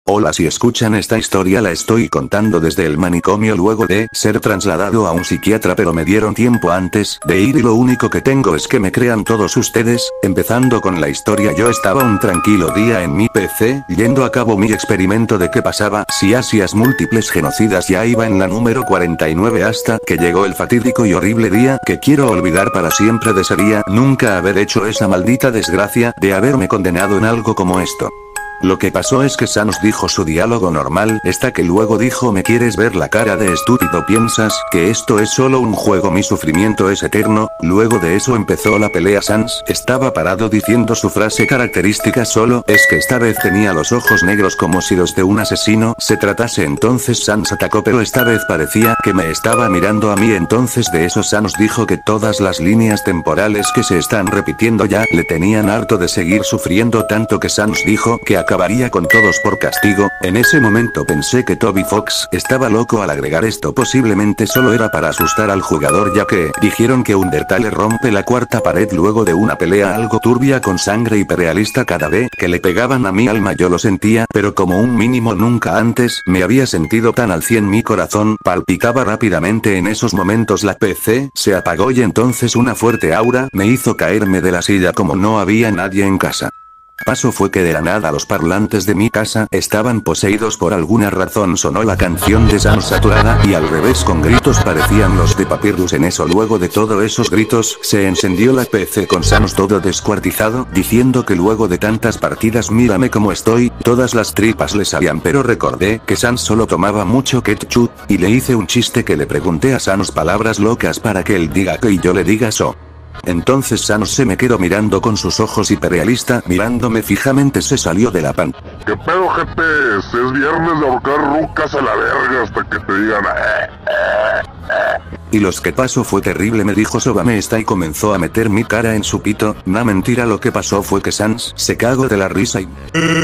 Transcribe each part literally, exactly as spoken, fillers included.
Hola, si escuchan esta historia la estoy contando desde el manicomio luego de ser trasladado a un psiquiatra, pero me dieron tiempo antes de ir y lo único que tengo es que me crean todos ustedes. Empezando con la historia, yo estaba un tranquilo día en mi P C, yendo a cabo mi experimento de qué pasaba si hacías múltiples genocidas. Ya iba en la número cuarenta y nueve hasta que llegó el fatídico y horrible día que quiero olvidar para siempre. Desearía nunca haber hecho esa maldita desgracia de haberme condenado en algo como esto. Lo que pasó es que Sans dijo su diálogo normal, hasta que luego dijo: ¿me quieres ver la cara de estúpido? ¿Piensas que esto es solo un juego? Mi sufrimiento es eterno. Luego de eso empezó la pelea. Sans estaba parado diciendo su frase característica, solo es que esta vez tenía los ojos negros como si los de un asesino se tratase. Entonces Sans atacó, pero esta vez parecía que me estaba mirando a mí. Entonces de eso Sans dijo que todas las líneas temporales que se están repitiendo ya le tenían harto de seguir sufriendo, tanto que Sans dijo que acabaría con todos por castigo. En ese momento pensé que Toby Fox estaba loco al agregar esto. Posiblemente solo era para asustar al jugador, ya que dijeron que Undertale rompe la cuarta pared luego de una pelea algo turbia con sangre hiperrealista. Cada vez que le pegaban a mi alma yo lo sentía, pero como un mínimo nunca antes me había sentido tan al cien. Mi corazón palpitaba rápidamente. En esos momentos la P C se apagó y entonces una fuerte aura me hizo caerme de la silla. Como no había nadie en casa. Paso fue que de la nada los parlantes de mi casa estaban poseídos. Por alguna razón sonó la canción de Sans saturada y al revés con gritos parecían los de Papyrus. En eso, luego de todos esos gritos, se encendió la P C con Sans todo descuartizado, diciendo que luego de tantas partidas mírame cómo estoy. Todas las tripas le salían, pero recordé que Sans solo tomaba mucho ketchup, y le hice un chiste que le pregunté a Sans palabras locas para que él diga que y yo le diga so. Entonces Sans se me quedó mirando con sus ojos hiperrealista, mirándome fijamente. Se salió de la pan. ¿Qué pedo, gente? Es viernes de ahorcar rucas a la verga hasta que te digan eh, eh, eh. Y los que pasó fue terrible, me dijo Sóbame está, y comenzó a meter mi cara en su pito. No, mentira, lo que pasó fue que Sans se cagó de la risa y...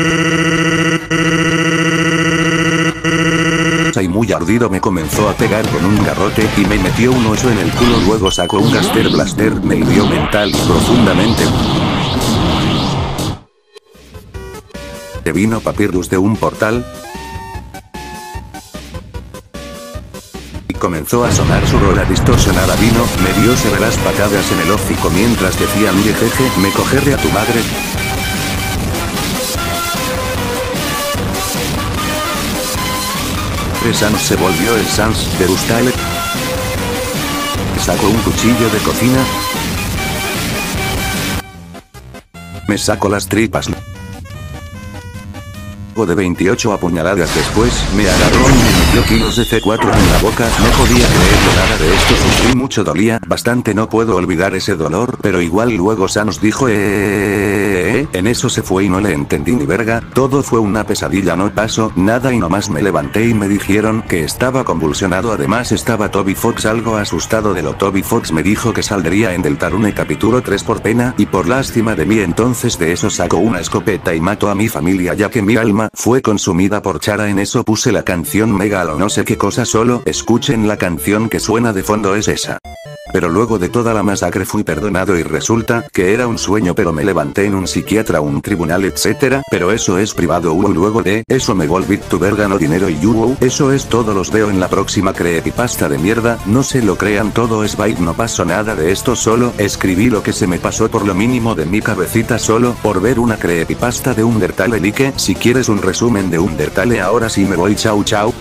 y muy ardido me comenzó a pegar con un garrote y me metió un oso en el culo. Luego sacó un Gaster Blaster, me hirió mental y profundamente. Te vino Papyrus de un portal y comenzó a sonar su rola distorsionada. Vino, me dio severas patadas en el hocico mientras decía: mire jeje, me cogeré a tu madre. Sans se volvió el Sans de Undertale. Sacó un cuchillo de cocina. Me sacó las tripas. De veintiocho apuñaladas después, me agarró y me metió kilos de C cuatro en la boca. No podía creer nada de esto, sufrí mucho, dolía bastante, no puedo olvidar ese dolor, pero igual. Luego Sans dijo eh, eh, eh, en eso se fue y no le entendí ni verga, todo fue una pesadilla, no pasó nada y nomás me levanté y me dijeron que estaba convulsionado. Además estaba Toby Fox algo asustado de lo. Toby Fox me dijo que saldría en Deltarune capítulo tres por pena y por lástima de mí. Entonces de eso sacó una escopeta y mató a mi familia, ya que mi alma fue consumida por Chara. En eso puse la canción Megalo no sé qué cosa, solo escuchen la canción que suena de fondo, es esa. Pero luego de toda la masacre fui perdonado y resulta que era un sueño, pero me levanté en un psiquiatra, un tribunal, etcétera, pero eso es privado. Uh, luego de eso me volví tu verga, no dinero y uh, eso es todo. Los veo en la próxima creepypasta de mierda, no se lo crean, todo es bait, no pasó nada de esto, solo escribí lo que se me pasó por lo mínimo de mi cabecita solo por ver una creepypasta de Undertale. Like, si quieres un resumen de Undertale. Ahora sí me voy, chau chau.